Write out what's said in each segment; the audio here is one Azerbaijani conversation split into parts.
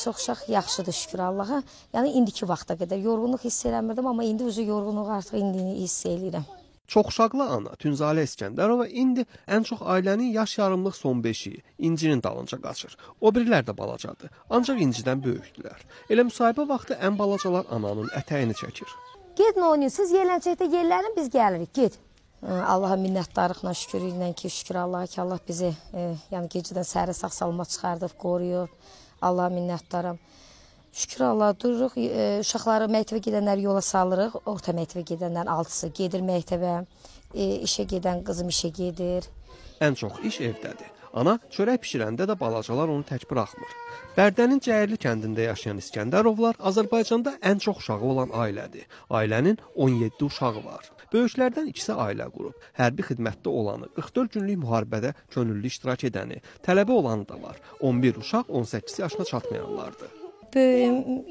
çox uşaq yaxşıdır, şükür Allaha. Yəni, indiki vaxta qədər yorğunluq hiss eləmirdim, amma indi uzun yorğunluğu artıq indi hiss eləyirəm. Çoxuşaqlı ana Tünzalə İskəndərova indi ən çox ailənin yaş yarımlıq son beşiyi İncinin dalınca qaçır. O birilər də balacadır, ancaq İncidən böyükdülər. Elə müsahibə vaxtı ən balacalar ananın ətəyini çəkir. Gedin oynayın, siz yerlənəcəkdə yerlərin, biz gəlirik, ged. Allaha minnətdarlıqla şükürlüklə ki, şükür Allaha ki, Allah bizi yəni gecədən səhərə sağ-salamat çıxardıb, qoruyur. Allaha minnətdaram. Şükür Allah, dururuq, uşaqları məktəbə gedənləri yola salırıq, orta məktəbə gedənlərin altısı gedir məktəbə, işə gedən qızım işə gedir. Ən çox iş evdədir. Ana çörək pişirəndə də balacalar onu tək buraxmır. Bərdənin Cəyirli kəndində yaşayan İskəndərovlar Azərbaycanda ən çox uşağı olan ailədir. Ailənin 17 uşağı var. Böyüklərdən ikisi ailə qurub, hərbi xidmətdə olanı, 44 günlük müharibədə könüllü iştirak edəni, tələbə olanı da var. 11 uşaq 18 yaşına çatmayanlardır. Böyüyüm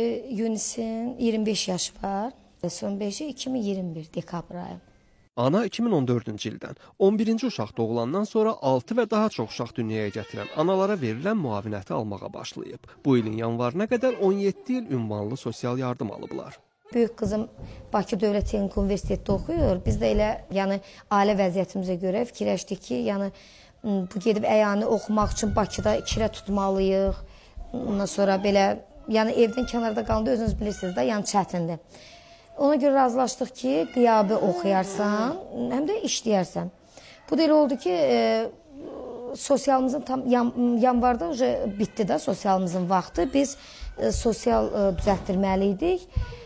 Yunisin 25 yaşı var. Son 5-i 2021 dekabr ayı. Ana 2014-cü ildən 11-ci uşaq doğulandan sonra 6 və daha çox uşaq dünyaya gətirən analara verilən müavinəti almağa başlayıb. Bu ilin yanvarına qədər 17 il ünvanlı sosial yardım alıblar. Böyük qızım Bakı Dövlət Texnik Universitetdə oxuyur. Biz də elə yəni ailə vəziyyətimizə görə fikirləşdik ki, yəni bu gedib əyani oxumaq üçün Bakıda kirə tutmalıyıq. Ondan sonra belə, yəni evdən kənarda qalanda özünüz bilirsiniz də, yəni çətindir. Ona görə razılaşdıq ki, qiyabi oxuyarsan, həm də işləyərsən. Bu da elə oldu ki, sosialımızın tam yanvarda bitdi də sosialımızın vaxtı. Biz sosial düzəltdirməliydik.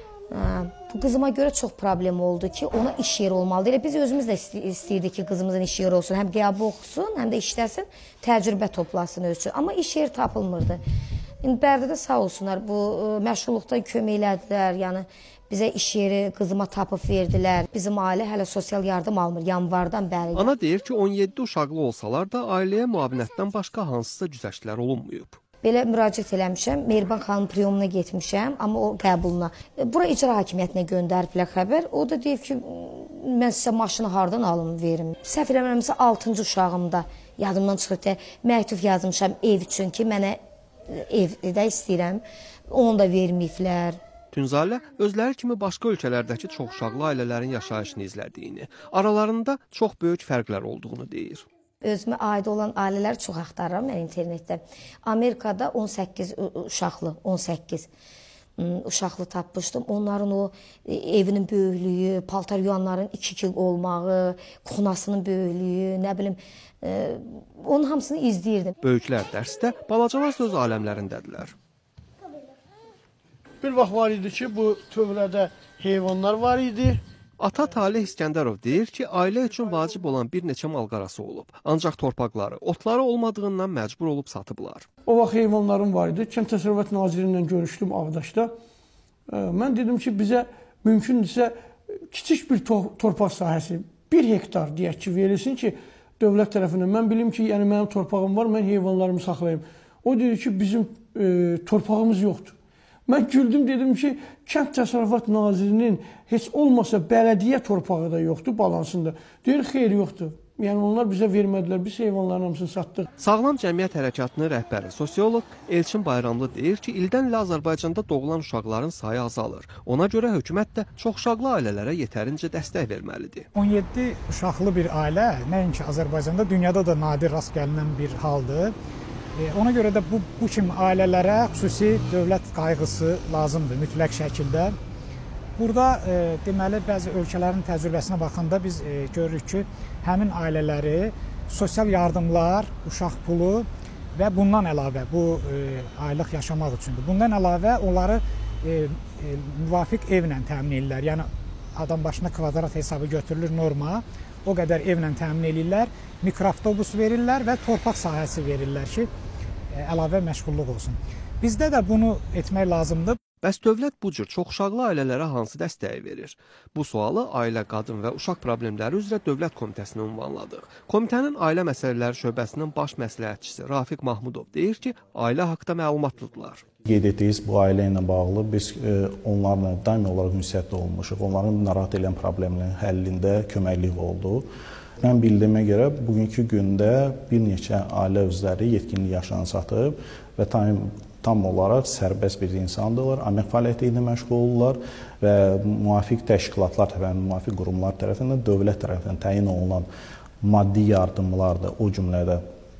Bu qızıma görə çox problem oldu ki, ona iş yeri olmalıdır. Elə biz özümüz də istəyirdik ki, qızımızın iş yeri olsun. Həm qiyabi oxusun, həm də işləsin, təcrübə toplasın öz üçün. Amma iş yeri tapılmırdı. İndi Bərdədə sağ olsunlar, bu məşğulluqdan kömək elədilər, yəni bizə iş yeri qızıma tapıb verdilər. Bizim ailə hələ sosial yardım almır, yanvardan bəri. Ana deyir ki, 17 uşaqlı olsalar da ailəyə müavinətdən başqa hansısa güzəştlər olunmayıb. Belə müraciət eləmişəm, Mehriban xanım priyomuna getmişəm, amma o qəbuluna. Bura icra hakimiyyətinə göndəriblər xəbər. O da deyib ki, mən sizə maşını hardan alım, verim. Səhv eləmirəmsə 6-cı uşağımda yadımdan çıxıb da məktub yazmışam ev üçün ki, mənə evdə istəyirəm, onu da verməyiblər. Tünzalə özləri kimi başqa ölkələrdəki çoxuşaqlı ailələrin yaşayışını izlədiyini, aralarında çox böyük fərqlər olduğunu deyir. Özümə aid olan ailələr çox axtarıram mən internetdə. Amerikada 18 uşaqlı, 18 uşaqlı tapmışdım. Onların o evinin böyüklüyü, paltar yuyanların 2 olmağı, kuxunasının böyüklüyü, nə bilim, onun hamısını izləyirdim. Böyüklər dərsdə, balacalar söz aləmlərindədirlər. Bir vaxt var idi ki, bu tövlədə heyvanlar var idi. Ata Talih İskəndərov deyir ki, ailə üçün vacib olan bir neçə malqarası olub. Ancaq torpaqları, otları olmadığından məcbur olub satıblar. O vaxt heyvanlarım var idi. Kənd Təsərrüfat Naziri ilə görüşdüm Ağdaşda. Mən dedim ki, bizə mümkündürsə kiçik bir torpaq sahəsi, 1 hektar deyək ki, verilsin ki, dövlət tərəfindən. Mən bilim ki, yəni mənim torpağım var, mən heyvanlarımı saxlayayım. O dedi ki, bizim torpağımız yoxdur. Mən güldüm, dedim ki, Kənd Təsərrüfat Nazirinin heç olmasa bələdiyyə torpağı da yoxdur balansında. Deyir, xeyr yoxdur. Yəni onlar bizə vermədilər, biz heyvanların hamısını satdıq. Sağlam Cəmiyyət Hərəkatının rəhbəri, sosioloq Elçin Bayramlı deyir ki, ildən il Azərbaycanda doğulan uşaqların sayı azalır. Ona görə hökumət də çoxuşaqlı ailələrə yetərincə dəstək verməlidir. 17 uşaqlı bir ailə nəinki Azərbaycanda, dünyada da nadir rast gəlinən bir haldır. Ona görə də bu kimi ailələrə xüsusi dövlət qayğısı lazımdır mütləq şəkildə. Burada deməli bəzi ölkələrin təcrübəsinə baxanda biz görürük ki, həmin ailələri sosial yardımlar, uşaq pulu və bundan əlavə bu aylıq yaşamaq üçündür. Bundan əlavə onları müvafiq evlə təmin edirlər. Yəni adam başına kvadrat hesabı götürülür norma, o qədər evlə təmin edirlər, mikroavtobus verirlər və torpaq sahəsi verirlər ki, əlavə məşğulluq olsun. Bizdə də bunu etmək lazımdır. Bəs dövlət bu cür çoxuşaqlı ailələrə hansı dəstəyi verir? Bu sualı Ailə, Qadın və Uşaq Problemləri üzrə Dövlət Komitəsinə ünvanladıq. Komitənin Ailə Məsələləri şöbəsinin baş məsləhətçisi Rafiq Mahmudov deyir ki, ailə haqda məlumatlıdırlar. Qeyd etdiyiniz bu ailə ilə bağlı biz onlarla daimi olaraq ünsiyyətdə olmuşuq. Onların narahat edən problemlərin həllində köməklik oldu. Mən bildiyimə görə bugünkü gündə bir neçə ailə üzvləri yetkinlik yaşını çatıb və tam olaraq sərbəst bir insandırlar, əmək fəaliyyəti ilə məşğul olurlar və müvafiq təşkilatlar tərəfindən, müvafiq qurumlar tərəfindən, dövlət tərəfindən təyin olunan maddi yardımlar da, o cümlədə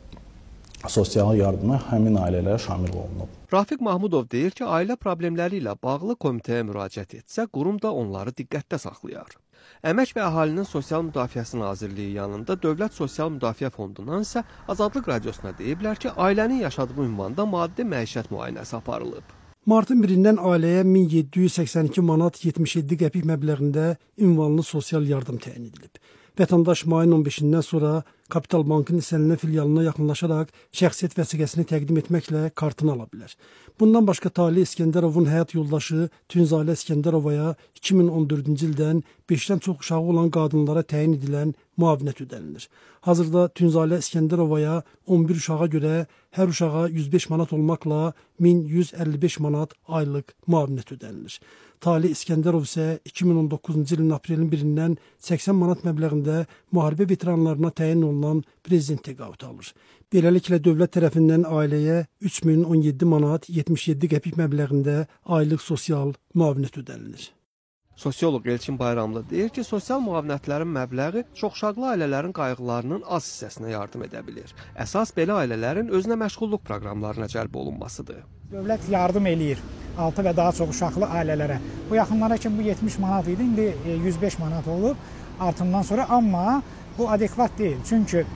sosial yardıma həmin ailələrə şamil olunub. Rafiq Mahmudov deyir ki, ailə problemləri ilə bağlı komitəyə müraciət etsə, qurum da onları diqqətdə saxlayar. Əmək və Əhalinin Sosial Müdafiəsi Nazirliyi yanında Dövlət Sosial Müdafiə Fondundan isə Azadlıq Radiosuna deyiblər ki, ailənin yaşadığı ünvanda maddi məişət müayinəsi aparılıb. Martın 1-dən ailəyə 1782 manat 77 qəpik məbləğində ünvanlı sosial yardım təyin edilib. Vətəndaş mayın 15-dən sonra Kapital Bankın hissələnən filialına yaxınlaşaraq şəxsiyyət vəsiqəsini təqdim etməklə kartını ala bilər. Bundan başqa Talih İskəndərovun həyat yoldaşı Tünzalə İskəndərovaya 2014-cü ildən 5-dən çox uşağı olan qadınlara təyin edilən müavinət ödənilir. Hazırda Tünzalə İskəndərovaya 11 uşağa görə hər uşağa 105 manat olmaqla 1155 manat aylıq müavinət ödənilir. Talih İskəndərov isə 2019-cu ilin aprelin 1-dən 80 manat məbləğində müharibə veteranlarına təyin olunan prezident təqaüdü alır. Beləliklə, dövlət tərəfindən ailəyə 3017 manat 77 qəpik məbləğində aylıq sosial müavinət ödənilir. Sosioloq Elçin Bayramlı deyir ki, sosial müavinətlərin məbləği çoxuşaqlı ailələrin qayğılarının az hissəsinə yardım edə bilir. Əsas belə ailələrin özünə məşğulluq proqramlarına cəlb olunmasıdır. Dövlət yardım eləyir 6 və daha çox uşaqlı ailələrə. Bu yaxınlara kimi bu 70 manat idi, indi 105 manat olub artımdan sonra, amma bu adekvat deyil. Çünki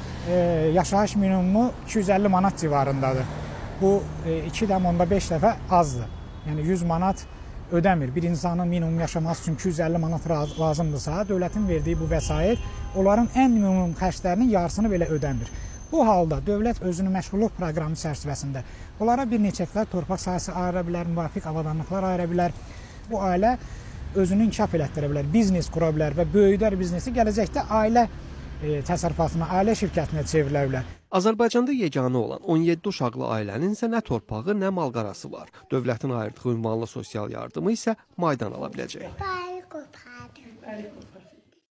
yaşayış minimumu 250 manat civarındadır. Bu 2,5 dəfə azdır. Yəni 100 manat ödəmir. Bir insanın minimum yaşaması üçün 250 manat lazımdırsa, dövlətin verdiyi bu vəsait onların ən minimum xərclərinin yarısını belə ödəmir. Bu halda dövlət özünün məşğulluq proqramı çərçivəsində onlara bir neçə hektar torpaq sahəsi ayıra bilər, müvafiq avadanlıqlar ayıra bilər. Bu ailə özünü inkişaf elətdirə bilər, biznes qura bilər və böyüdər biznesi gələcəkdə ailə təsərrüfatına, ailə şirkətinə çevrilə bilər. Azərbaycanda yeganə olan 17 uşaqlı ailənin isə nə torpağı, nə malqarası var. Dövlətin ayırdığı ünvanlı sosial yardımı isə maydan ala biləcək.